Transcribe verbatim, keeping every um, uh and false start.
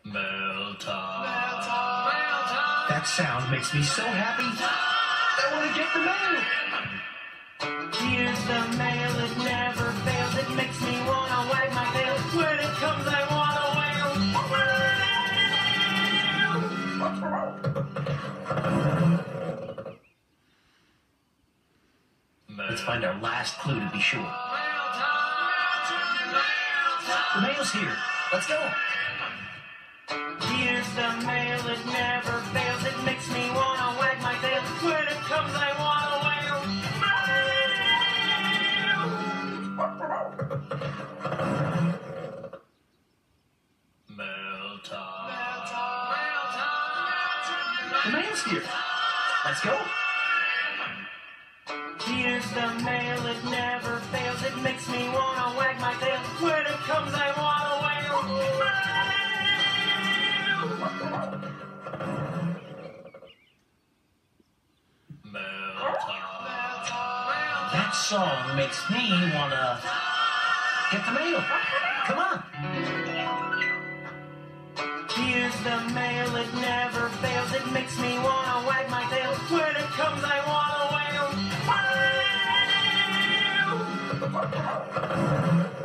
Mail time. Mail time. Mail time. That sound makes me so happy. I want to get the mail. Here's the mail, it never fails. It makes me want to wag my tail. When it comes, I want to wail. Let's find our last clue to be sure. The mail's here. Let's go. Here's the mail, it never fails. It makes me want to wag my tail. When it comes, I want to wail. Mail time. The mail's here. Let's go. Here's the mail, it never fails. It makes me want to wag my tail. When it comes, I want to wail. Mail time. That song makes me want to get the mail. Come on. Here's the mail, it never fails. It makes me want to wag my tail. When it comes, I want to wail.